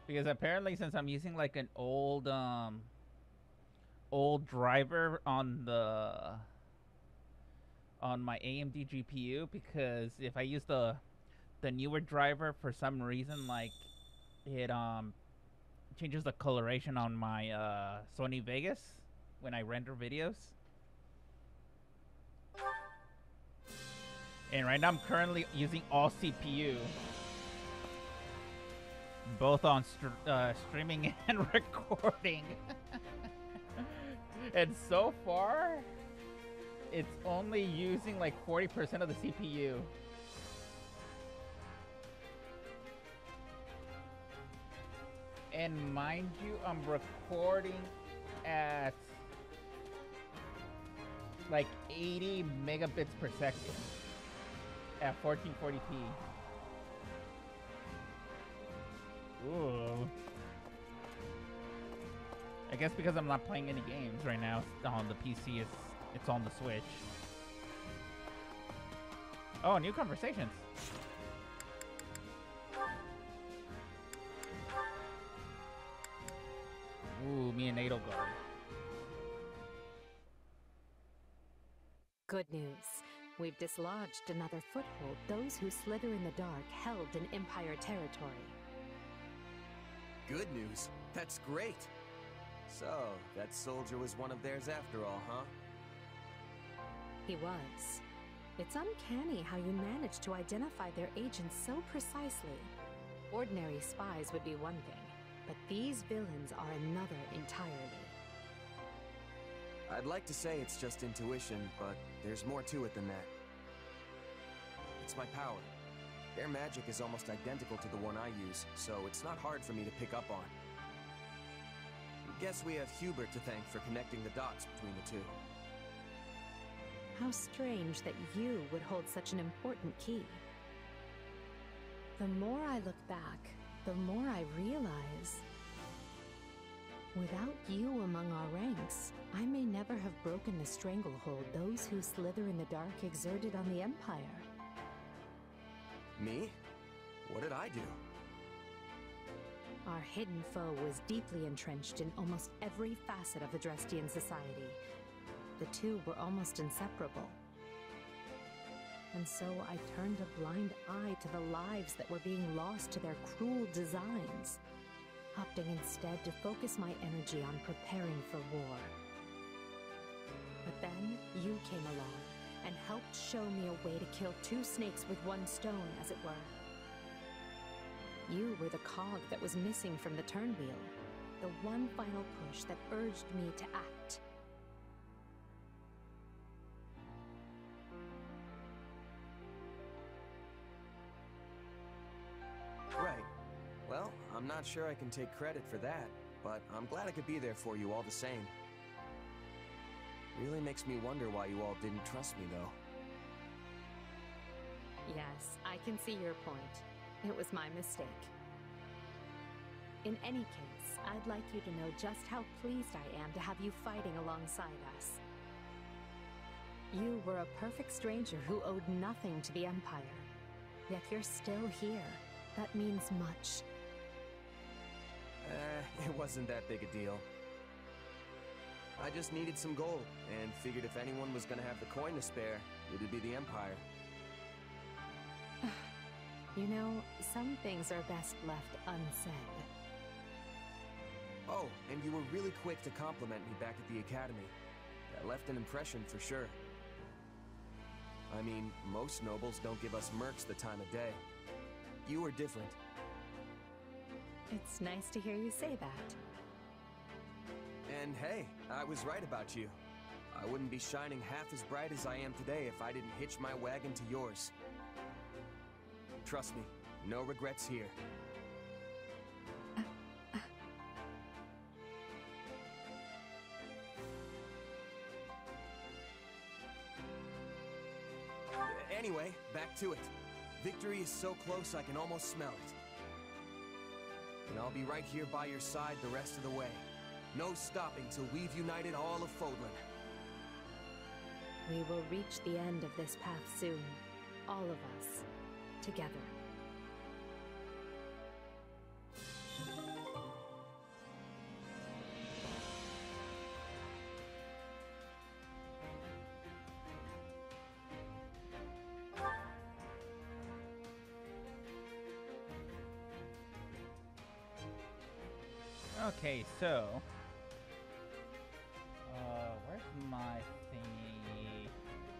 Because apparently, since I'm using like an old driver on my AMD GPU, because if I use the newer driver, for some reason, like it changes the coloration on my Sony Vegas when I render videos. And right now I'm currently using all CPU, both on streaming and recording. And so far, it's only using like 40% of the CPU. And mind you, I'm recording at like 80 megabits per second at 1440p. Ooh. I guess because I'm not playing any games right now on the PC, it's on the Switch. Oh, new conversations. Ooh, me and Edelgard. Good news. We've dislodged another foothold those who slither in the dark held in Empire territory. Good news? That's great! So, that soldier was one of theirs after all, huh? He was. It's uncanny how you managed to identify their agents so precisely. Ordinary spies would be one thing, but these villains are another entirely. I'd like to say it's just intuition, but there's more to it than that. It's my power. Their magic is almost identical to the one I use, so it's not hard for me to pick up on. Guess we have Hubert to thank for connecting the dots between the two. How strange that you would hold such an important key. The more I look back, the more I realize... without you among our ranks, I may never have broken the stranglehold those who slither in the dark exerted on the Empire. Me? What did I do? Our hidden foe was deeply entrenched in almost every facet of the Drestian society. The two were almost inseparable. And so I turned a blind eye to the lives that were being lost to their cruel designs, opting instead to focus my energy on preparing for war. But then you came along and helped show me a way to kill two snakes with one stone, as it were. You were the cog that was missing from the turnwheel, the one final push that urged me to act. Right. Well, I'm not sure I can take credit for that, but I'm glad I could be there for you all the same. Really makes me wonder why you all didn't trust me, though. Yes, I can see your point. It was my mistake. In any case, I'd like you to know just how pleased I am to have you fighting alongside us. You were a perfect stranger who owed nothing to the Empire. Yet you're still here. That means much. It wasn't that big a deal. I just needed some gold, and figured if anyone was gonna have the coin to spare, it'd be the Empire. You know, some things are best left unsaid. Oh, and you were really quick to compliment me back at the Academy. That left an impression for sure. I mean, most nobles don't give us mercs the time of day. You were different. It's nice to hear you say that. And hey, I was right about you. I wouldn't be shining half as bright as I am today if I didn't hitch my wagon to yours. Trust me, no regrets here. Anyway, back to it. Victory is so close I can almost smell it. And I'll be right here by your side the rest of the way. No stopping till we've united all of Fodlan. We will reach the end of this path soon. All of us. Together. Okay, so where's my thingy?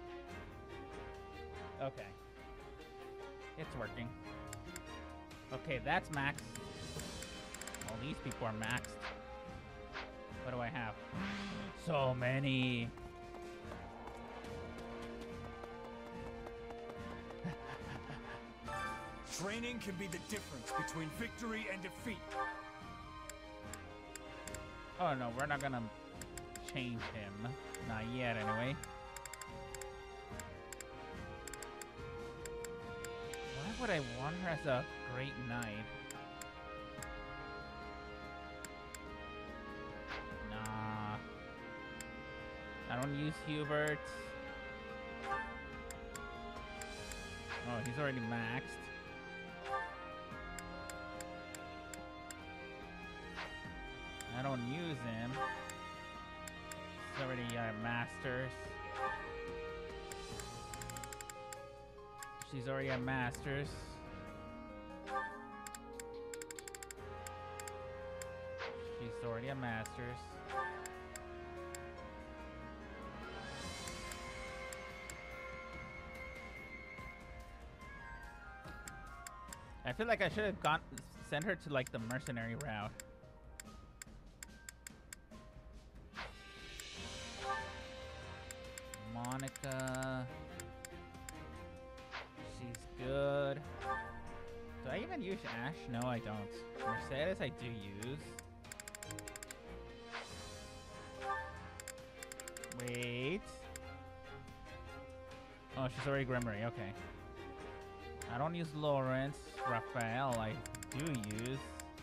Okay, it's working. Okay, that's maxed. All these people are maxed. What do I have? So many. Training can be the difference between victory and defeat. Oh no, we're not gonna change him. Not yet, anyway. Why would I want her as a great knight? Nah. I don't use Hubert. Oh, he's already maxed. I don't use him. He's already Masters. She's already at Masters. She's already at Masters. I feel like I should have sent her to like the mercenary route. Monica. She's good. Do I even use Ash? No, I don't. Mercedes I do use. Wait. Oh, she's already Gremory. Okay. I don't use Lawrence. Raphael I do use.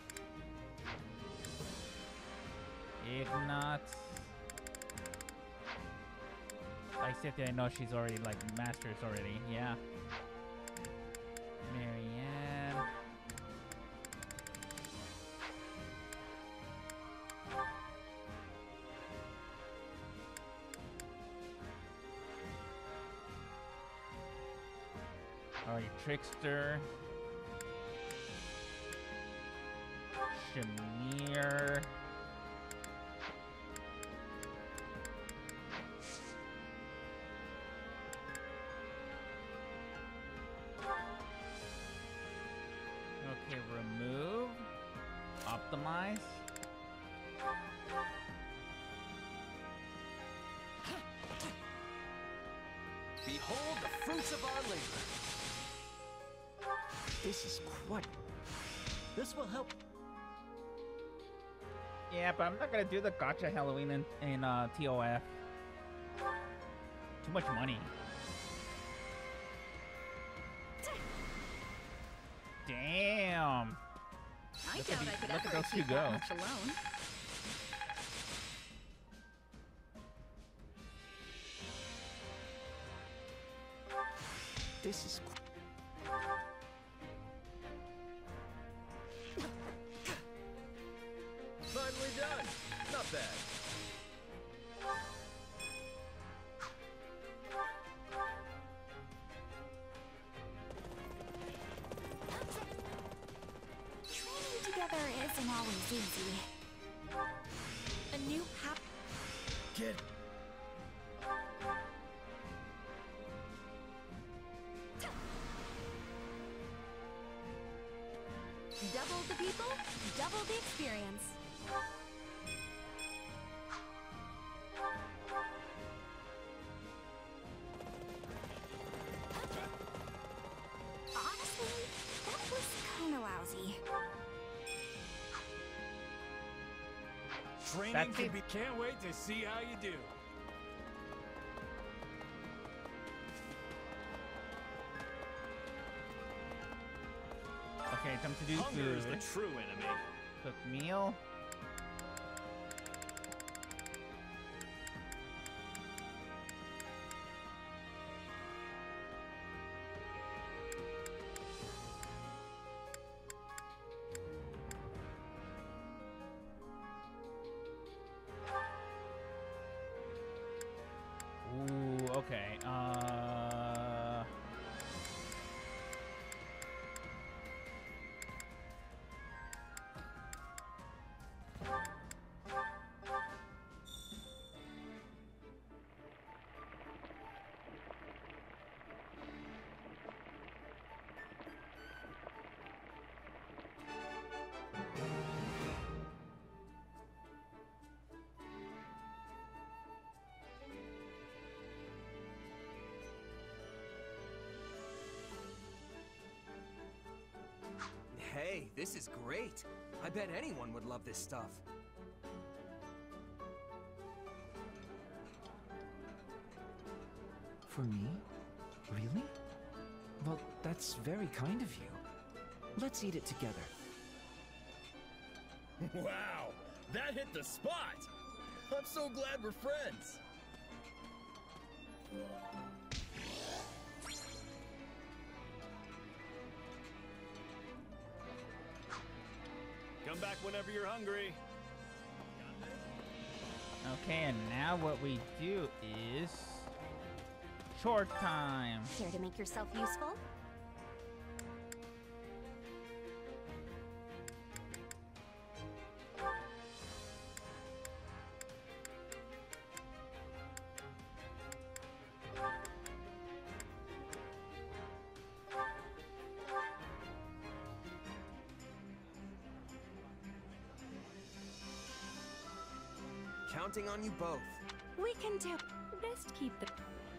Ignat. I know she's already like Masters already. Yeah. Marianne. Alright, Trickster. Shamir. Okay, remove. Optimize. Behold the fruits of our labor. This is quite... This will help. Yeah, but I'm not gonna do the gotcha Halloween in TOF. Too much money. Damn. I Look doubt at I could look at ever those two achieve go. that much alone. This is... Finally done. Not bad. Training together isn't always easy. A new Kid. double the people, double the experience. Honestly, that was kinda lousy. Training That's can it. be... Can't wait to see how you do. Okay, time to do Hunger is the food. true enemy. Cook meal. Ooh, okay. this is great. I bet anyone would love this stuff. For me? Really? Well, that's very kind of you. Let's eat it together. Wow, that hit the spot! I'm so glad we're friends. Come back whenever you're hungry. Okay, and now what we do is short time. Care to make yourself useful? Counting on you both. We can do. Best keep the.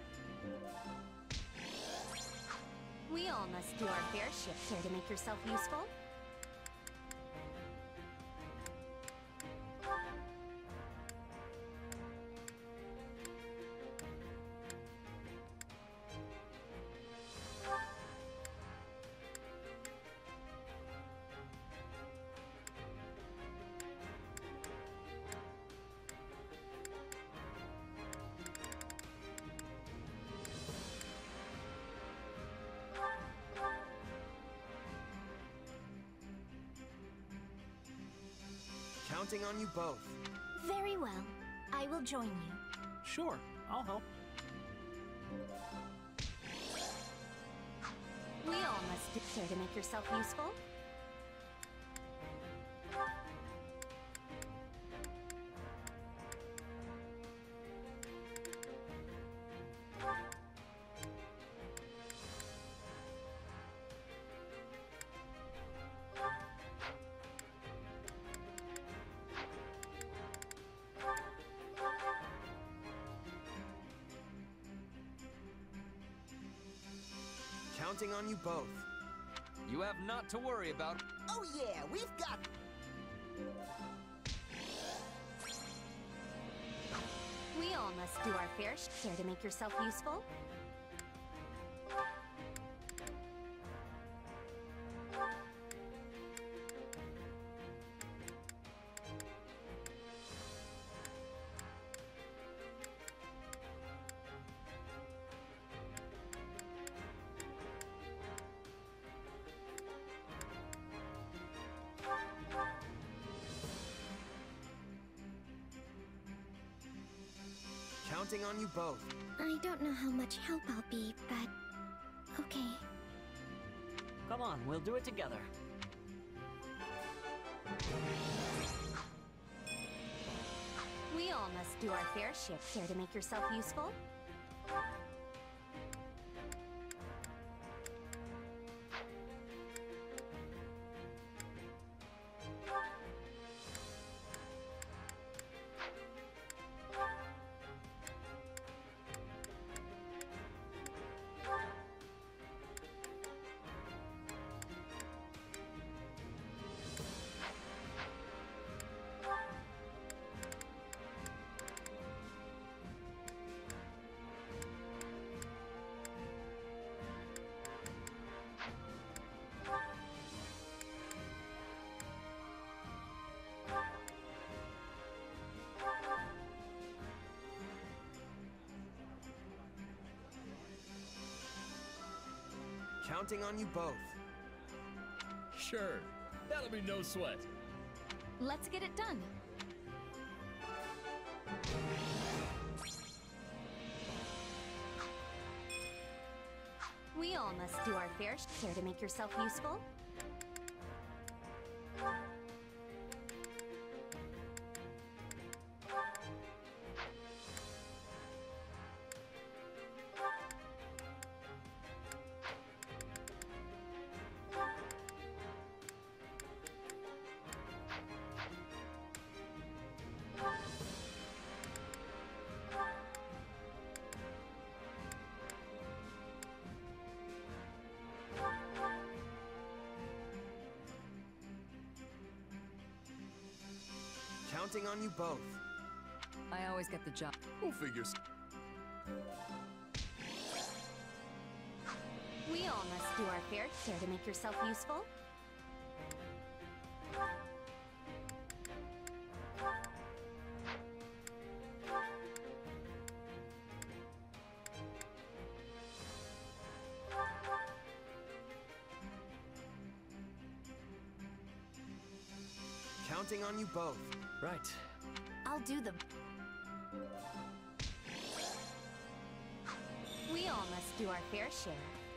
We all must do our fair share. Care to make yourself useful? Counting on you both. Very well. I will join you. Sure, I'll help. We all must do. Care to make yourself useful? Counting on you both. You have not to worry about. Oh yeah, we've got... We all must do our fair share. Care to make yourself useful? Counting on you both. I don't know how much help I'll be, but... okay. Come on, we'll do it together. We all must do our fair share. Care to make yourself useful? Counting on you both. Sure, that'll be no sweat. Let's get it done. We all must do our fair share. To make yourself useful? Counting on you both. I always get the job. We'll figure. We all must do our fair share to make yourself useful. Counting on you both. Right. I'll do the... We all must do our fair share.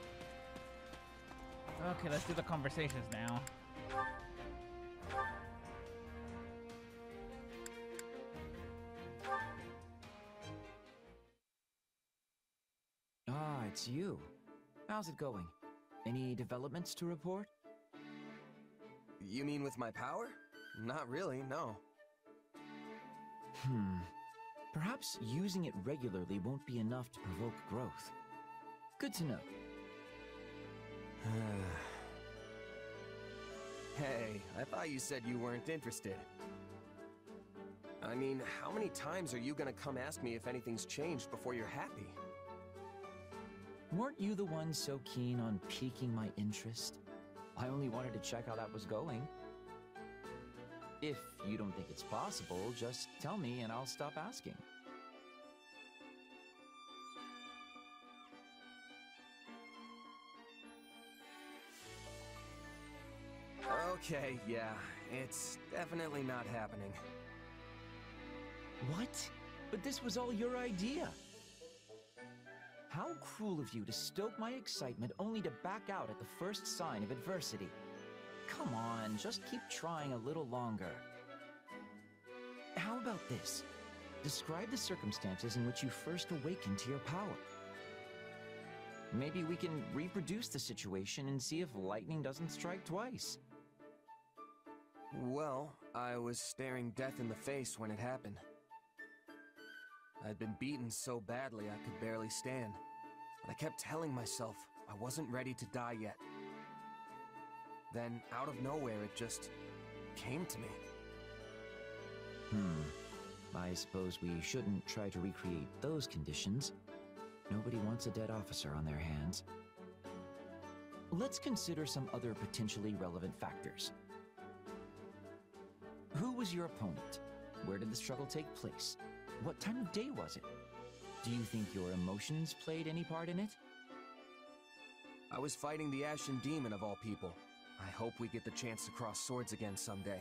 Okay, let's do the conversations now. Ah, it's you. How's it going? Any developments to report? You mean with my power? Not really, no. Perhaps using it regularly won't be enough to provoke growth. Good to know. Hey, I thought you said you weren't interested. I mean, how many times are you gonna come ask me if anything's changed before you're happy? Weren't you the one so keen on piquing my interest? I only wanted to check how that was going. If you don't think it's possible, just tell me and I'll stop asking. Okay, yeah, it's definitely not happening. What? But this was all your idea. How cruel of you to stoke my excitement only to back out at the first sign of adversity. Come on, just keep trying a little longer. How about this? Describe the circumstances in which you first awakened to your power. Maybe we can reproduce the situation and see if lightning doesn't strike twice. Well, I was staring death in the face when it happened. I'd been beaten so badly I could barely stand. But I kept telling myself I wasn't ready to die yet. Then, out of nowhere, it just came to me. I suppose we shouldn't try to recreate those conditions. Nobody wants a dead officer on their hands. Let's consider some other potentially relevant factors. Who was your opponent? Where did the struggle take place? What time of day was it? Do you think your emotions played any part in it? I was fighting the Ashen Demon of all people. I hope we get the chance to cross swords again someday.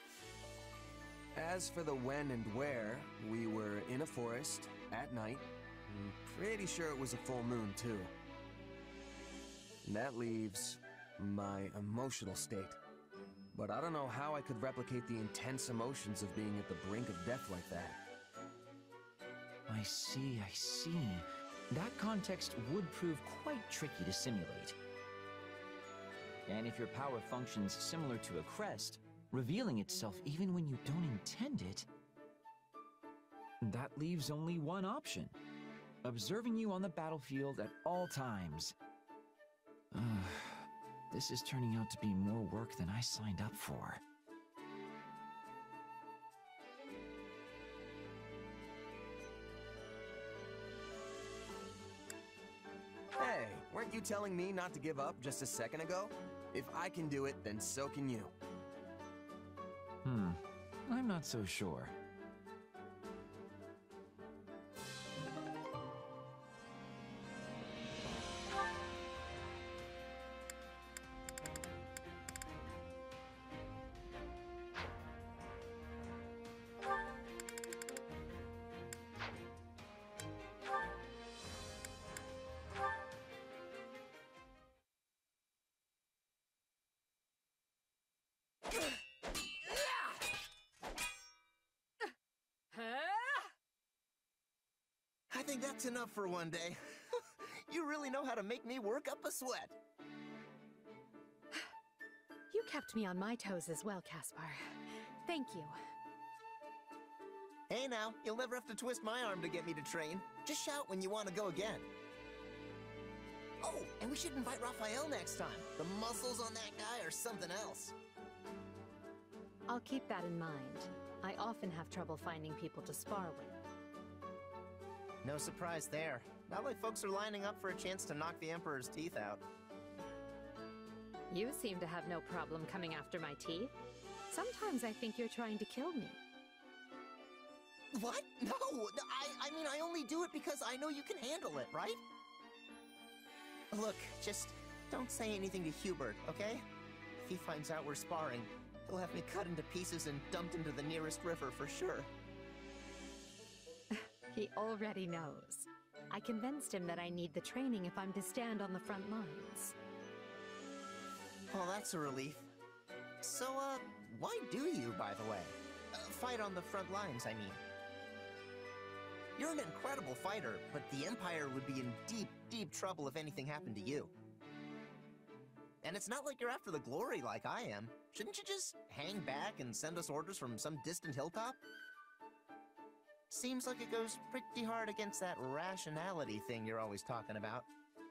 As for the when and where, we were in a forest, at night. I'm pretty sure it was a full moon, too. And that leaves my emotional state. But I don't know how I could replicate the intense emotions of being at the brink of death like that. I see. That context would prove quite tricky to simulate. And if your power functions similar to a crest, revealing itself even when you don't intend it, that leaves only one option. Observing you on the battlefield at all times. This is turning out to be more work than I signed up for. Hey, weren't you telling me not to give up just a second ago? If I can do it, then so can you. I'm not so sure. I think that's enough for one day. You really know how to make me work up a sweat. You kept me on my toes as well, Caspar. Thank you. Hey now, you'll never have to twist my arm to get me to train. Just shout when you want to go again. Oh, and we should invite Raphael next time. The muscles on that guy are something else. I'll keep that in mind. I often have trouble finding people to spar with. No surprise there. Not like folks are lining up for a chance to knock the Emperor's teeth out. You seem to have no problem coming after my teeth. Sometimes I think you're trying to kill me. What? No! I mean, I only do it because I know you can handle it, right? Look, just don't say anything to Hubert, okay? If he finds out we're sparring, he'll have me cut into pieces and dumped into the nearest river for sure. He already knows. I convinced him that I need the training if I'm to stand on the front lines. Well, that's a relief. So, why do you, by the way? Fight on the front lines, I mean. You're an incredible fighter, but the Empire would be in deep, deep trouble if anything happened to you. And it's not like you're after the glory like I am. Shouldn't you just hang back and send us orders from some distant hilltop? Seems like it goes pretty hard against that rationality thing you're always talking about.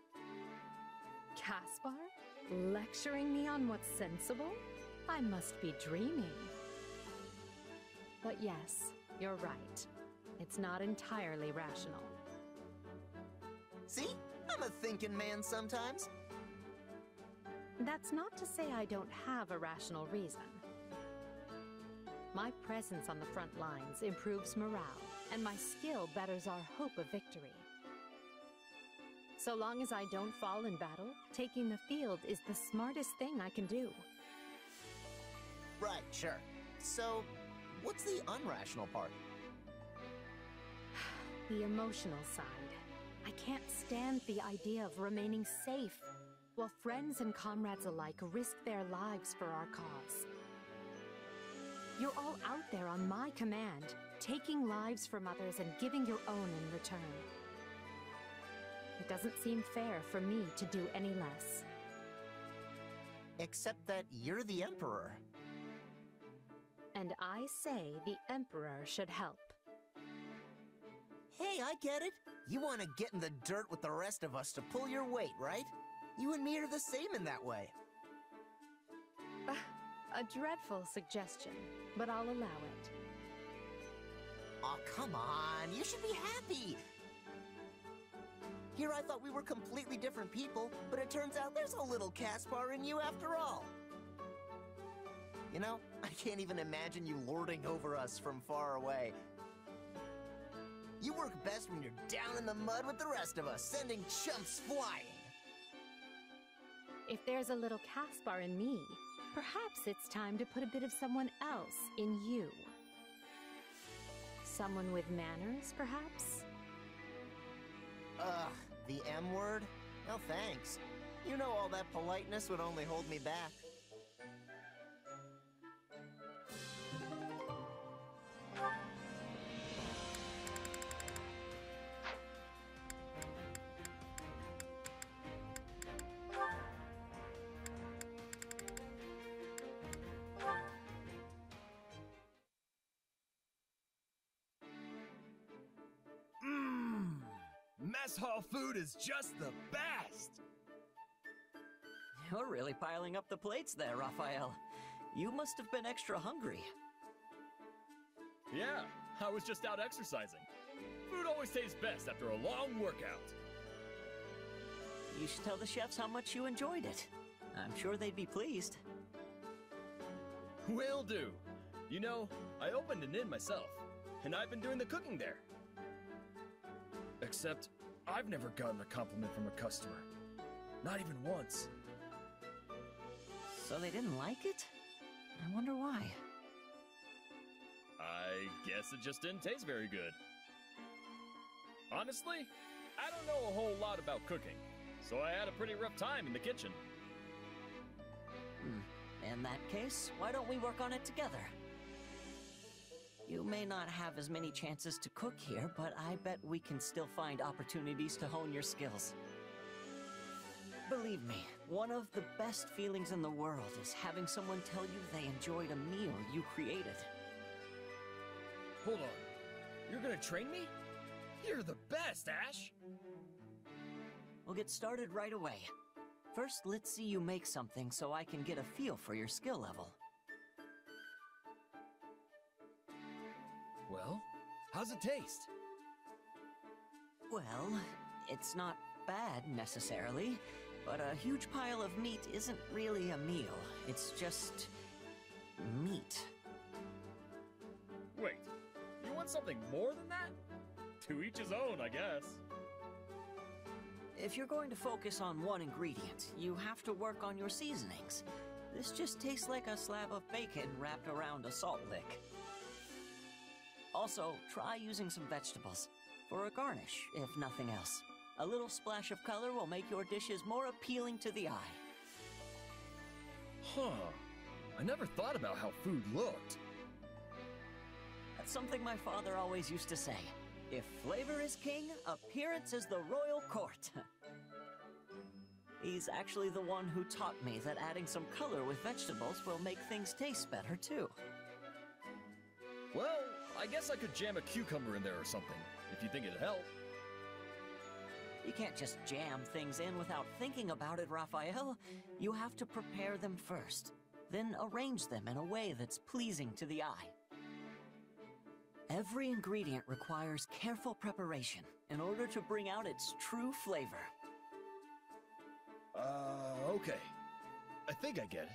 Caspar? Lecturing me on what's sensible? I must be dreaming. But yes, you're right. It's not entirely rational. See? I'm a thinking man sometimes. That's not to say I don't have a rational reason. My presence on the front lines improves morale, and my skill betters our hope of victory. So long as I don't fall in battle, taking the field is the smartest thing I can do. Right, sure. So, what's the unrational part? The emotional side. I can't stand the idea of remaining safe, while friends and comrades alike risk their lives for our cause. You're all out there on my command, taking lives from others and giving your own in return. It doesn't seem fair for me to do any less. Except that you're the Emperor. And I say the Emperor should help. Hey, I get it. You want to get in the dirt with the rest of us to pull your weight, right? You and me are the same in that way. A dreadful suggestion, but I'll allow it. Aw, come on. You should be happy. Here I thought we were completely different people, but it turns out there's a little Caspar in you after all. You know, I can't even imagine you lording over us from far away. You work best when you're down in the mud with the rest of us, sending chumps flying. If there's a little Caspar in me, perhaps it's time to put a bit of someone else in you. Someone with manners, perhaps? Ugh, the M word? No thanks. You know all that politeness would only hold me back. Mess hall food is just the best! You're really piling up the plates there, Raphael. You must have been extra hungry. Yeah, I was just out exercising. Food always tastes best after a long workout. You should tell the chefs how much you enjoyed it. I'm sure they'd be pleased. Will do. You know, I opened an inn myself, and I've been doing the cooking there. Except, I've never gotten a compliment from a customer. Not even once. So they didn't like it? I wonder why. I guess it just didn't taste very good. Honestly, I don't know a whole lot about cooking, so I had a pretty rough time in the kitchen. In that case, why don't we work on it together? You may not have as many chances to cook here, but I bet we can still find opportunities to hone your skills. Believe me, one of the best feelings in the world is having someone tell you they enjoyed a meal you created. Hold on. You're gonna train me? You're the best, Ash! We'll get started right away. First, let's see you make something so I can get a feel for your skill level. How's it taste? Well, it's not bad necessarily, but a huge pile of meat isn't really a meal. It's just meat. Wait, you want something more than that? To each his own, I guess. If you're going to focus on one ingredient, you have to work on your seasonings. This just tastes like a slab of bacon wrapped around a salt lick. Also, try using some vegetables for a garnish, if nothing else. A little splash of color will make your dishes more appealing to the eye. Huh. I never thought about how food looked. That's something my father always used to say. If flavor is king, appearance is the royal court. He's actually the one who taught me that adding some color with vegetables will make things taste better too. Well, I guess I could jam a cucumber in there or something, if you think it'd help. You can't just jam things in without thinking about it, Raphael. You have to prepare them first, then arrange them in a way that's pleasing to the eye. Every ingredient requires careful preparation in order to bring out its true flavor. Okay. I think I get it.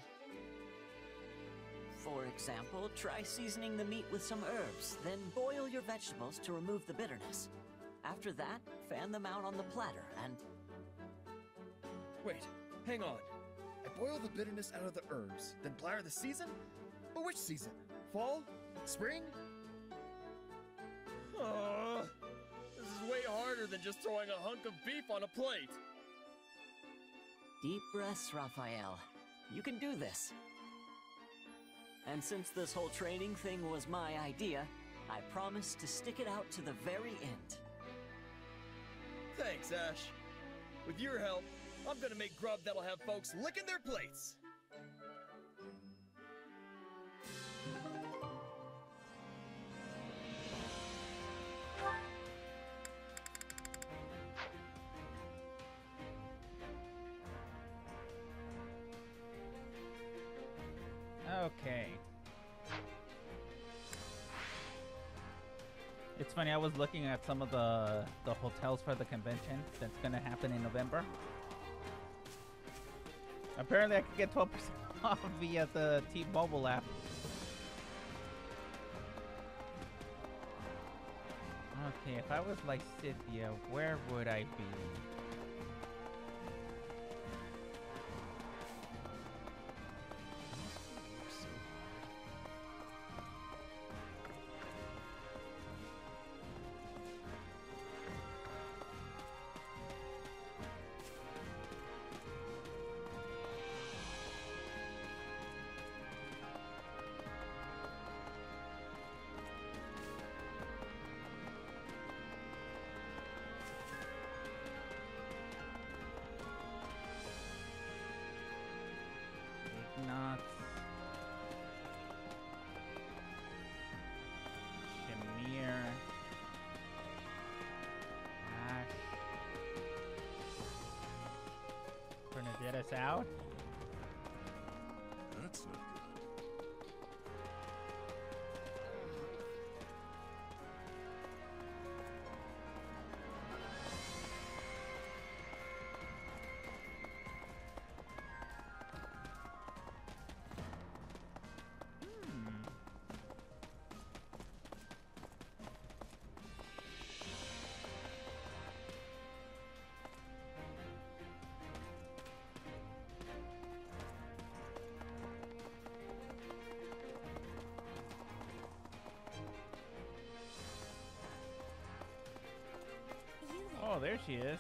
For example, try seasoning the meat with some herbs, then boil your vegetables to remove the bitterness. After that, fan them out on the platter and... Wait, hang on. I boil the bitterness out of the herbs, then platter the season? But which season? Fall? Spring? This is way harder than just throwing a hunk of beef on a plate. Deep breaths, Raphael. You can do this. And since this whole training thing was my idea, I promise to stick it out to the very end. Thanks, Ash. With your help, I'm gonna make grub that'll have folks licking their plates. Okay. It's funny, I was looking at some of the hotels for the convention that's gonna happen in November. Apparently I could get 12% off via the T-Mobile app. Okay, if I was like Cynthia, where would I be? Not Shamir, Ash, Bernadetta's out. That's not good. Oh, there she is.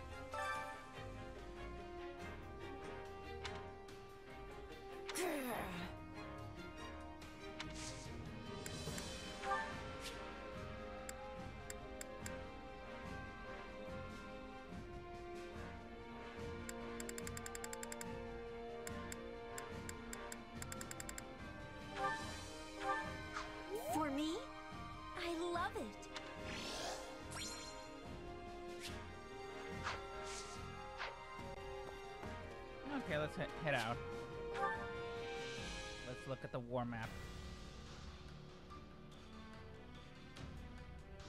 For me? I love it. Okay, let's head out. Let's look at the war map.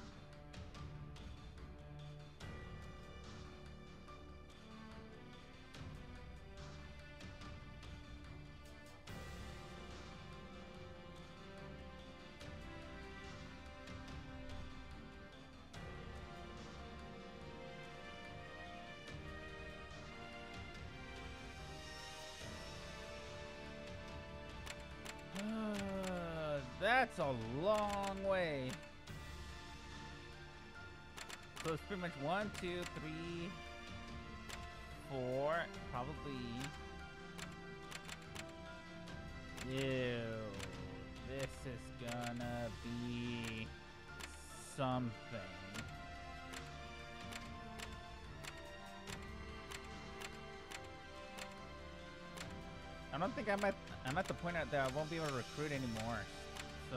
That's a long way. So it's pretty much 1, 2, 3, 4, probably. Ew. This is gonna be something. I don't think I'm at the point that I won't be able to recruit anymore. So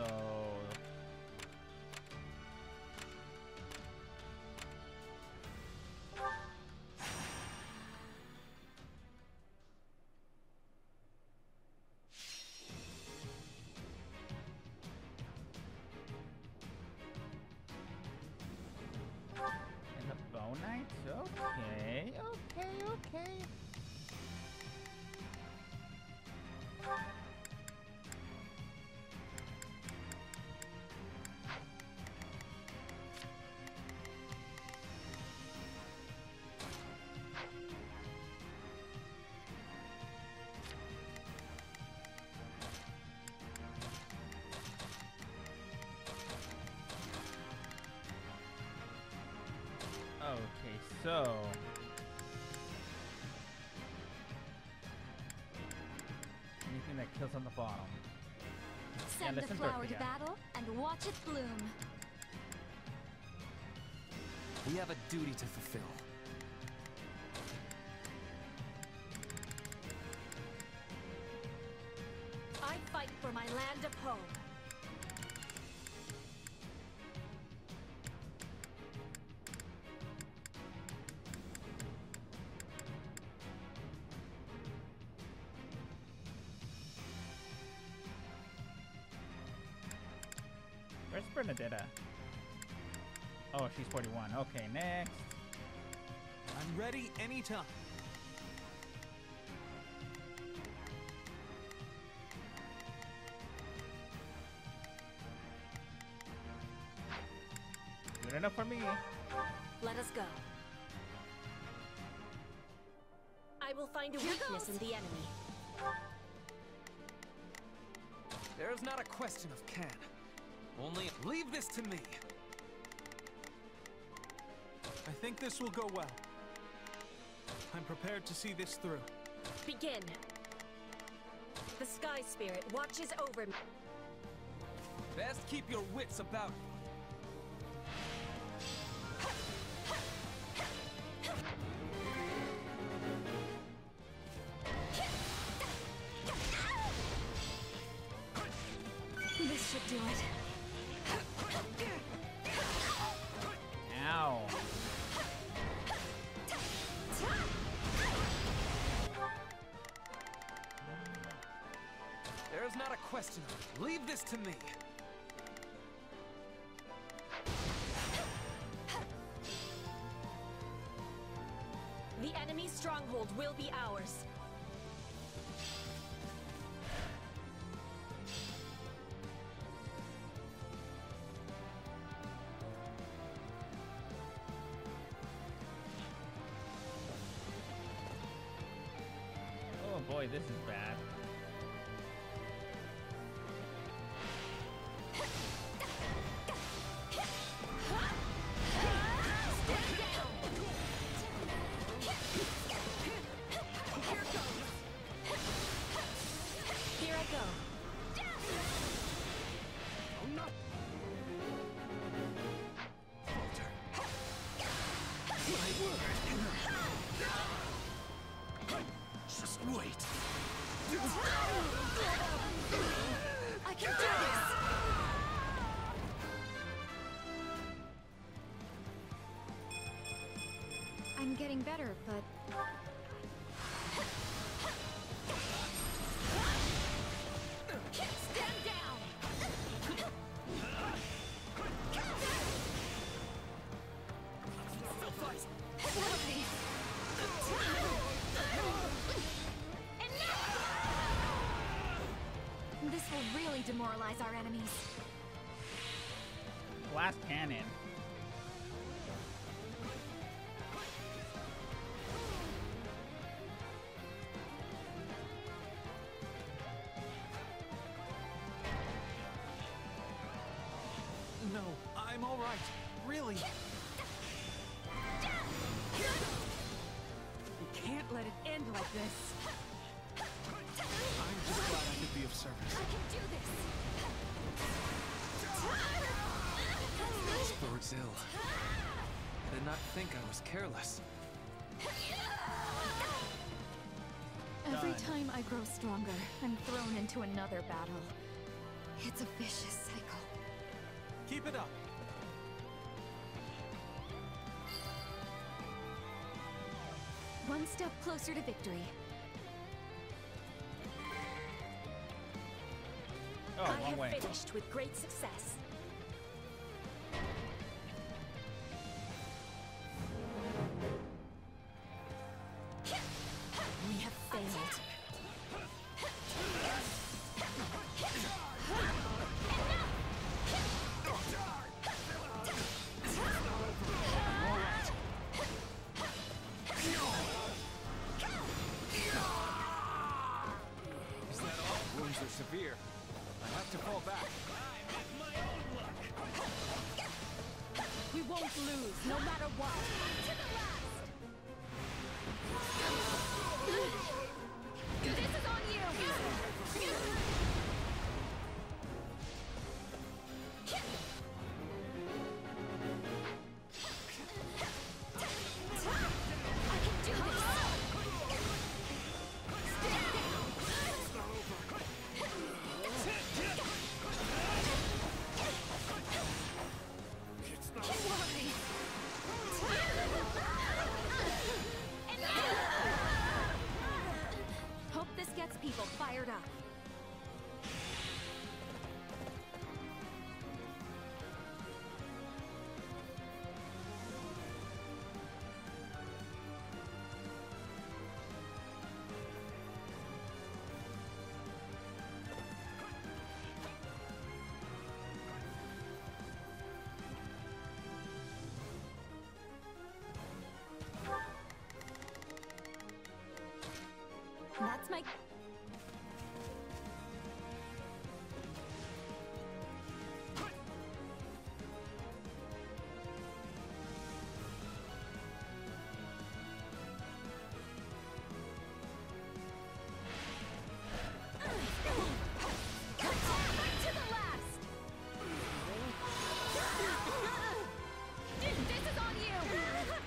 and the Bow Knights? Okay, okay. Okay, so anything that kills on the bottom. Send the flower to battle and watch it bloom. We have a duty to fulfill. I fight for my land of home. Where's Bernadetta? Oh, she's 41. Okay, next. I'm ready anytime. Good enough for me. Let us go. I will find a weakness in the enemy. There's not a question of can. Only leave this to me. I think this will go well. I'm prepared to see this through. Begin. The Sky Spirit watches over me. Best keep your wits about you. This should do it. Ow. There's not a question of it. Leave this to me. The enemy stronghold will be ours. Oh boy, this is bad. Here I go. Oh no! My word! Just wait. I can do this! I'm getting better, but Stand down! Still fight! this will really demoralize our enemies. Blast cannon. I'm all right. Really. You can't let it end like this. I'm just glad I could be of service. I can do this! This board's ill. I did not think I was careless. Every time I grow stronger, I'm thrown into another battle. It's a vicious cycle. Keep it up. One step closer to victory. Oh, I wrong have way. finished with great success. We have failed. Is that all? Wounds are severe. I have to fall back. We won't lose, no matter what. This is on you! I can do this! Hope this gets people fired up. That's my... To the last! This is on you!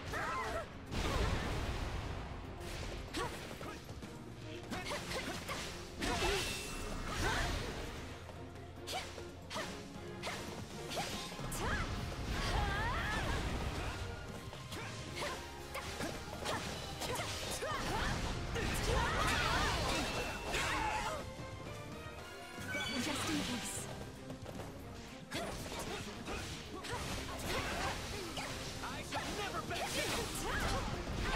Just in case. I shall never back down!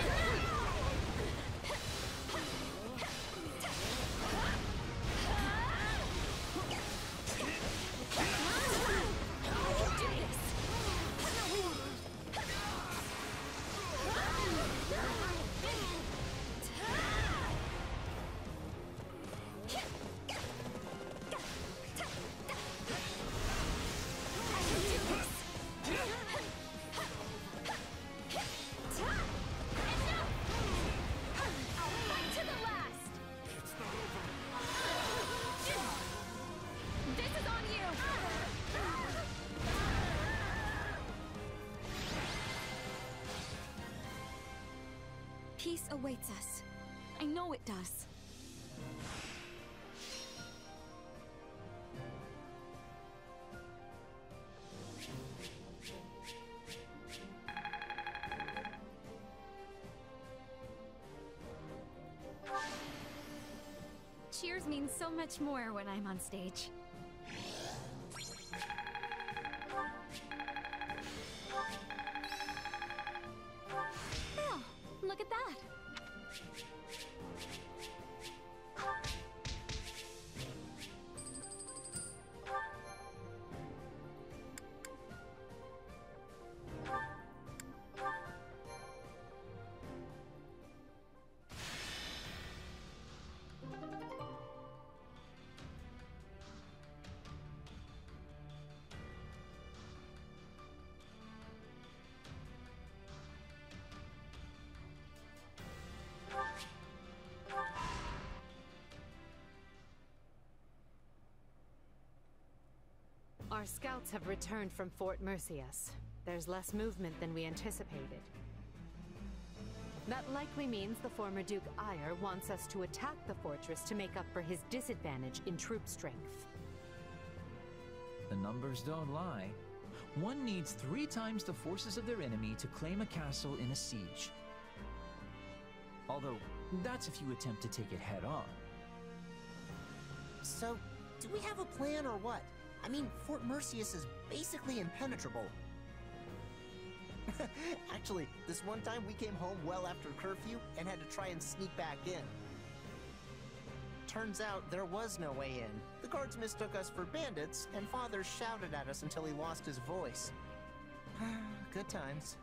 Peace awaits us. I know it does. Cheers means so much more when I'm on stage. Oh, look at that! Our scouts have returned from Fort Mercius. There's less movement than we anticipated. That likely means the former Duke Ire wants us to attack the fortress to make up for his disadvantage in troop strength. The numbers don't lie. One needs 3 times the forces of their enemy to claim a castle in a siege. Although, that's if you attempt to take it head on. So, do we have a plan or what? I mean, Fort Mercius is basically impenetrable. Actually, this one time we came home well after curfew and had to try and sneak back in. Turns out there was no way in. The guards mistook us for bandits, and Father shouted at us until he lost his voice. Good times.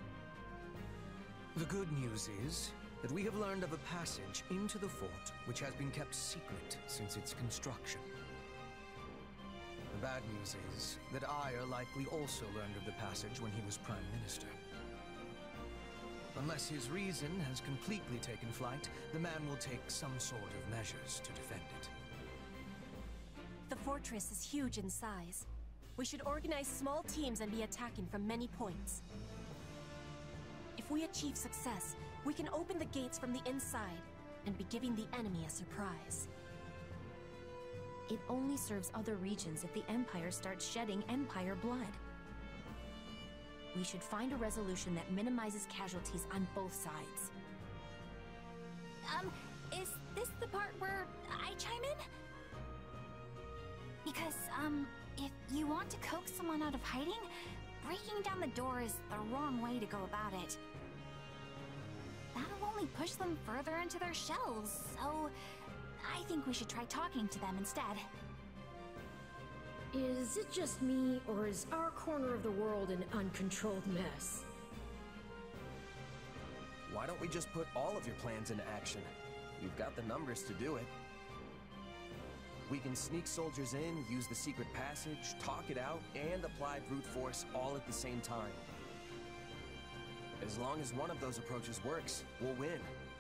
The good news is that we have learned of a passage into the fort which has been kept secret since its construction. The bad news is that Ire likely also learned of the passage when he was Prime Minister. Unless his reason has completely taken flight, the man will take some sort of measures to defend it. The fortress is huge in size. We should organize small teams and be attacking from many points. If we achieve success, we can open the gates from the inside and be giving the enemy a surprise. It only serves other regions if the Empire starts shedding Empire blood. We should find a resolution that minimizes casualties on both sides. Is this the part where I chime in? Because, if you want to coax someone out of hiding, breaking down the door is the wrong way to go about it. That'll only push them further into their shells, so I think we should try talking to them instead. Is it just me, or is our corner of the world an uncontrolled mess? Why don't we just put all of your plans into action? You've got the numbers to do it. We can sneak soldiers in, use the secret passage, talk it out, and apply brute force all at the same time. As long as one of those approaches works, we'll win.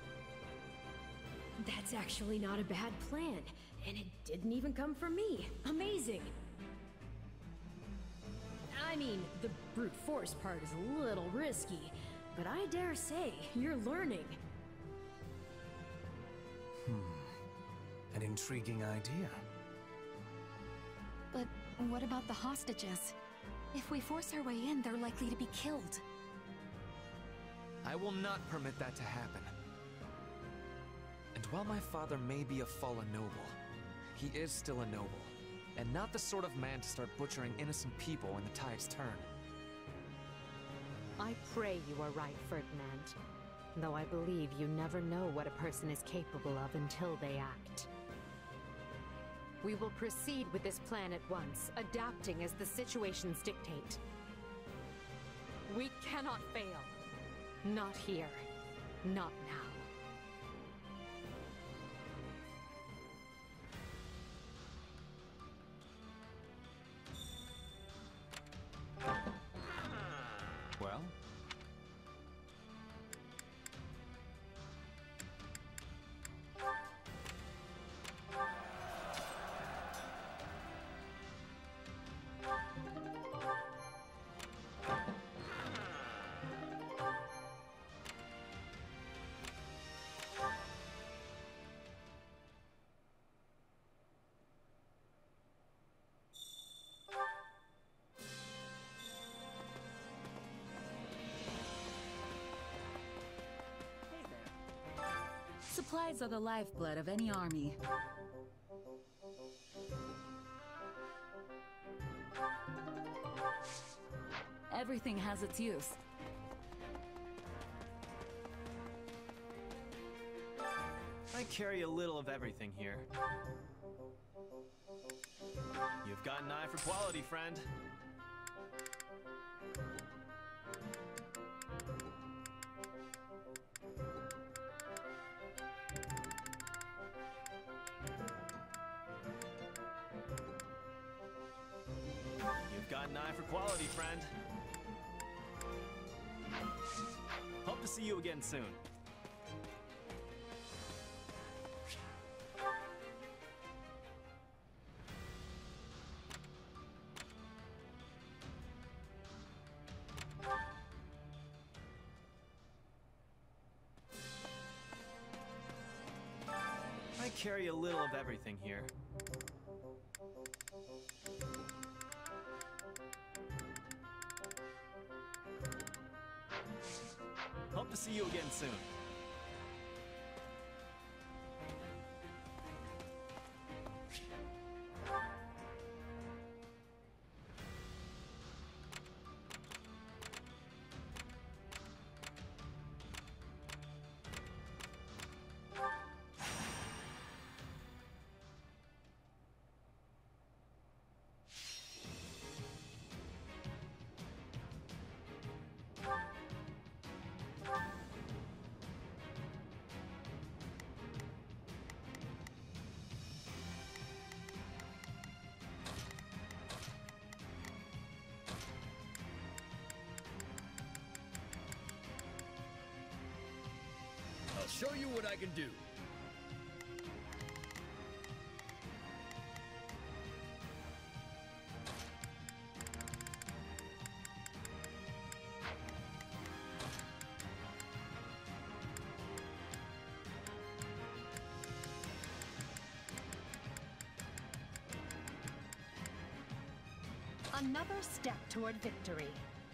That's actually not a bad plan, and it didn't even come from me. Amazing! I mean, the brute force part is a little risky, but I dare say you're learning. An intriguing idea. But what about the hostages? If we force our way in, they're likely to be killed. I will not permit that to happen. And while my father may be a fallen noble, he is still a noble, and not the sort of man to start butchering innocent people when the tides turn. I pray you are right, Ferdinand. Though I believe you never know what a person is capable of until they act. We will proceed with this plan at once, adapting as the situations dictate. We cannot fail. Not here. Not now. Well? Supplies are the lifeblood of any army. Everything has its use. I carry a little of everything here. You've got an eye for quality, friend. You've got an eye for quality, friend. Hope to see you again soon. carry a little of everything here. Hope to see you again soon. I'll show you what I can do. Another step toward victory.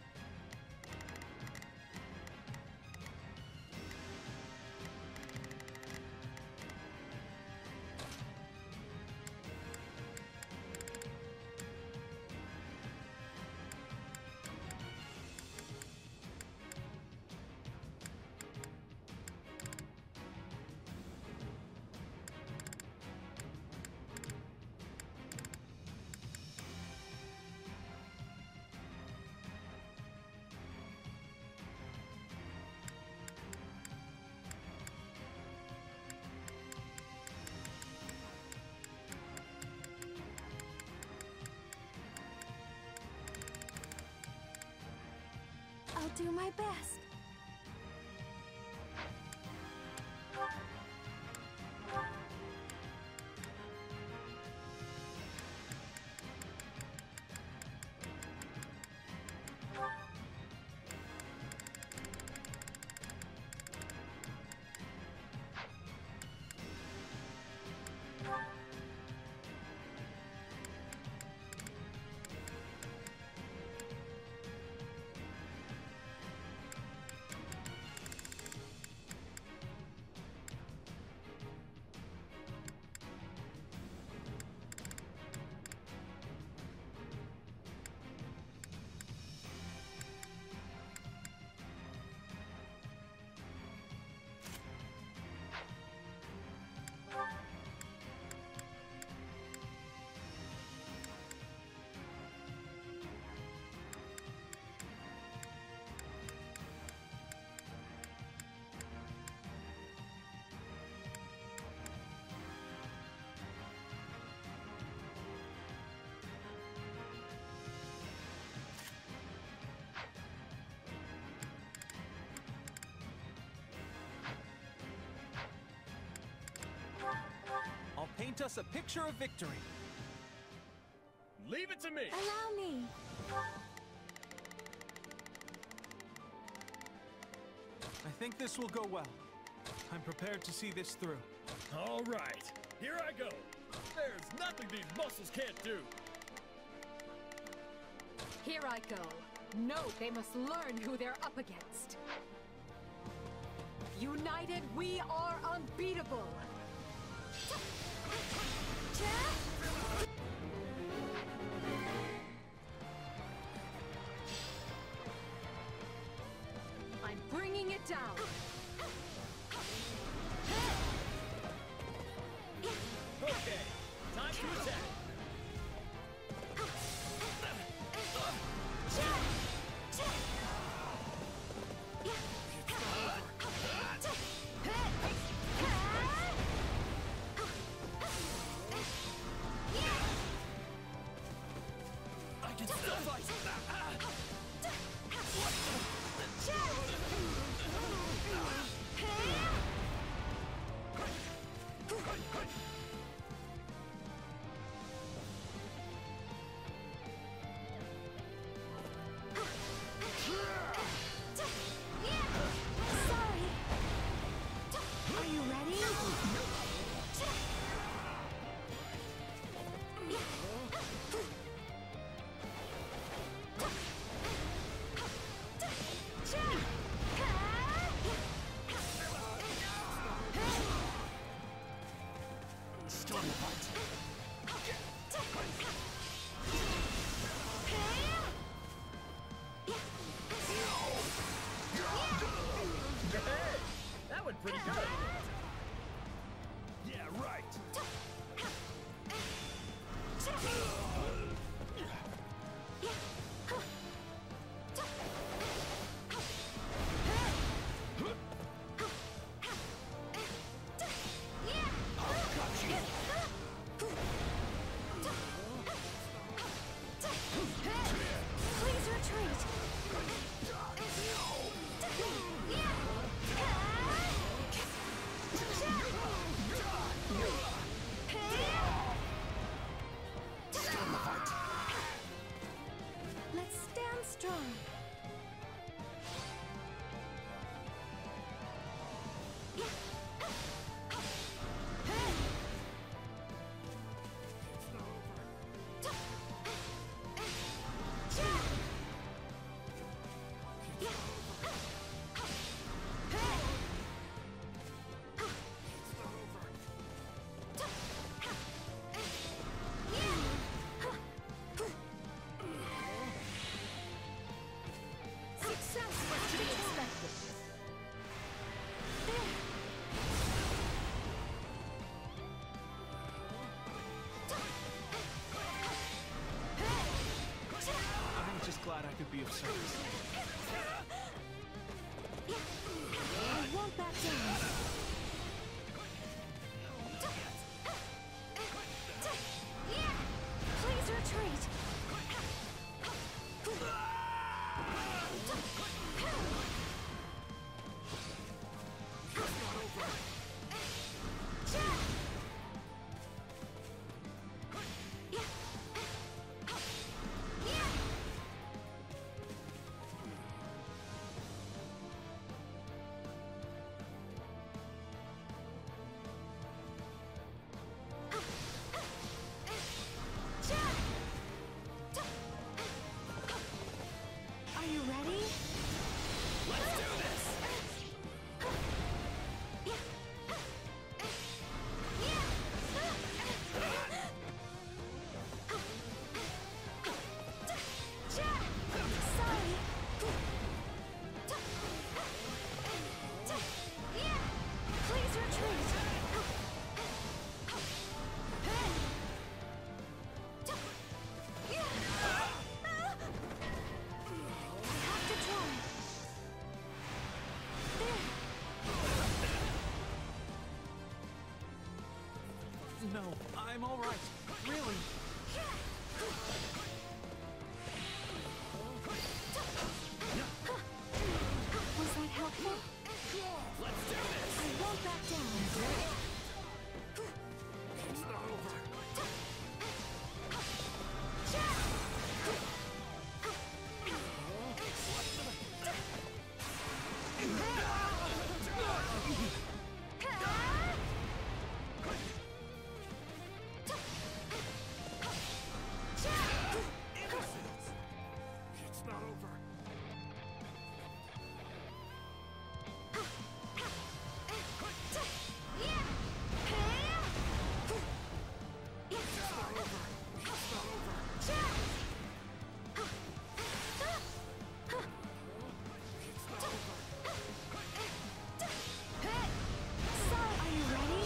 I'll do my best. Paint us a picture of victory. Leave it to me! Allow me! I think this will go well. I'm prepared to see this through. All right, here I go. There's nothing these muscles can't do. Here I go. Note they must learn who they're up against. United, we are unbeatable. I'm bringing it down. Okay, time to attack. strong. I'm just glad I could be of service. I won't back down. Please retreat. Are you ready? Let's do this! Sorry. Please retreat. No, I'm all right. Really. Was that helpful? Let's do this. I won't back down. It's not over. It's not over. Are you ready?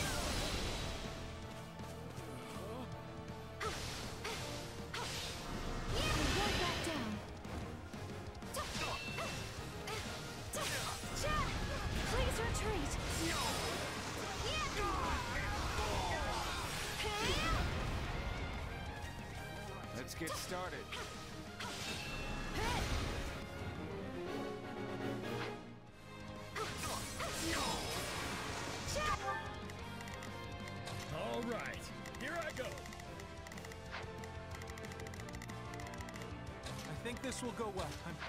I won't back down. Please retreat. Let's get started. All right, here I go. I think this will go well.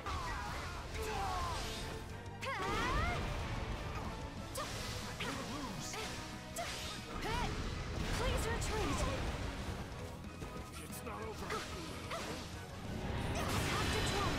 Please retreat. It's not over. Have to try.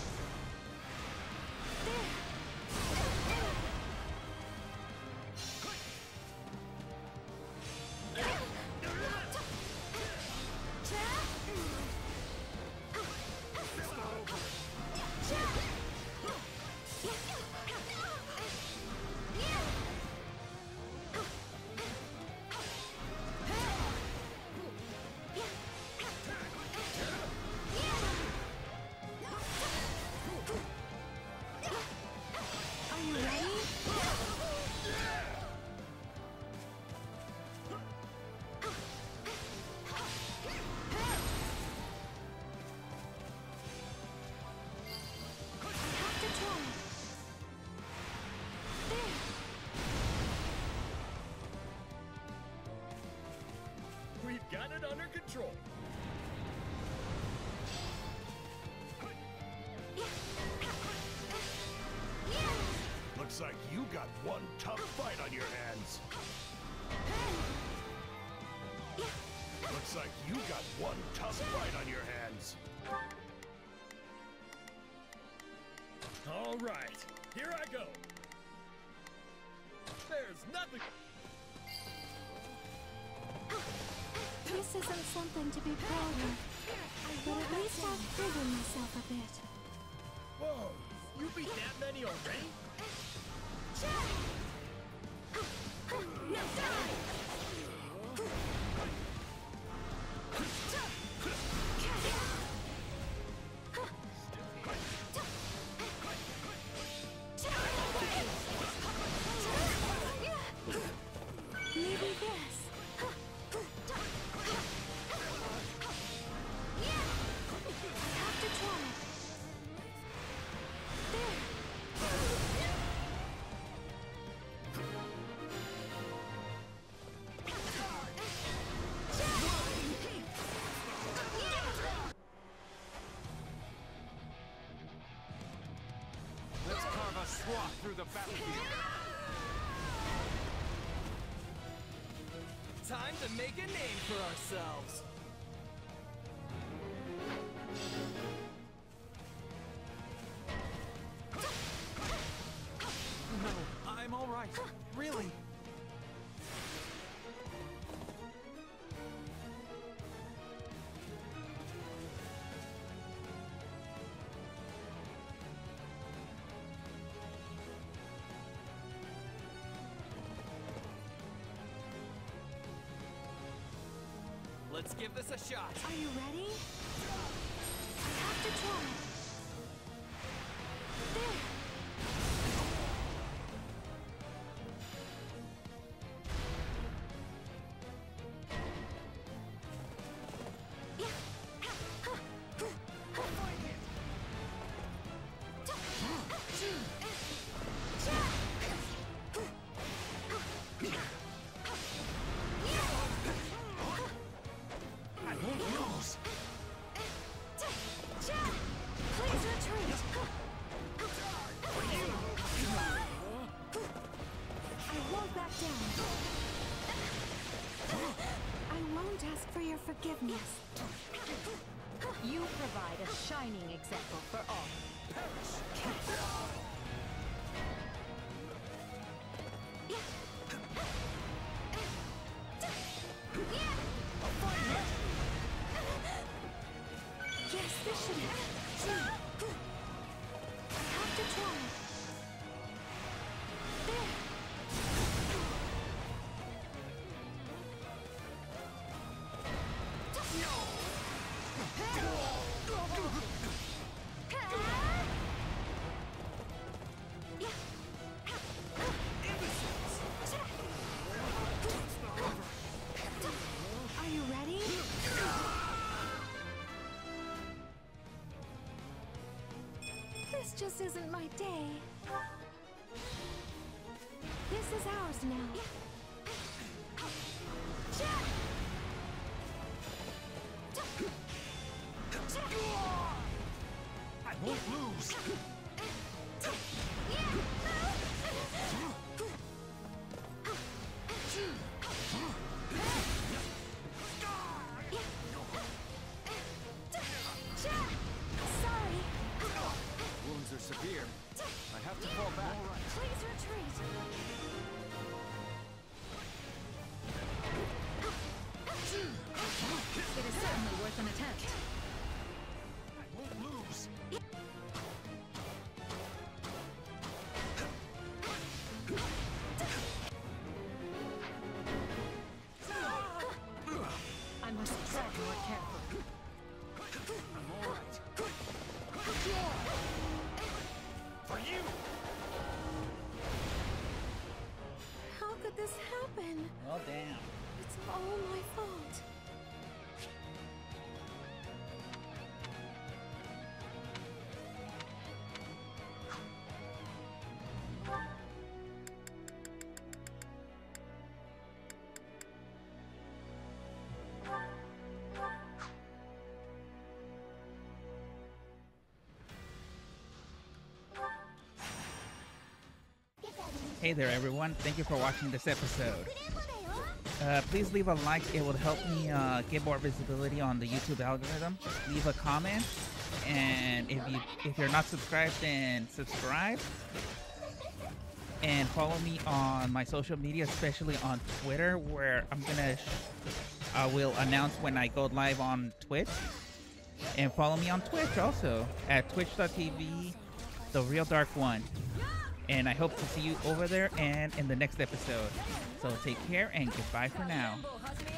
Are you ready? Have to try. We've got it under control. Looks like you got one tough fight on your hands. Looks like you got one tough fight on your hands. All right, here I go. There's nothing. This isn't something to be proud of, but at least I've proven myself a bit. Whoa, you beat that many already? Now die! Maybe this. I have to try. Let's carve a swath through the battlefield. Time to make a name for ourselves. No, I'm all right. Really. Let's give this a shot. Are you ready? I have to try. There. Forgiveness. You provide a shining example for all. Yes, this should help. I have to try. There. Are you ready? This just isn't my day. This is ours now. I won't lose. Sorry. Wounds are severe. I have to fall back. Please retreat. It is certainly worth an attempt. I won't lose. I must tread more carefully. I'm all right. For you. Hey there, everyone. Thank you for watching this episode. Please leave a like. It will help me get more visibility on the YouTube algorithm. Leave a comment, and if you're not subscribed, then subscribe. And follow me on my social media, especially on Twitter, where I will announce when I go live on Twitch. And follow me on Twitch also at twitch.tv, The Real Dark One. And I hope to see you over there and in the next episode. So take care and goodbye for now.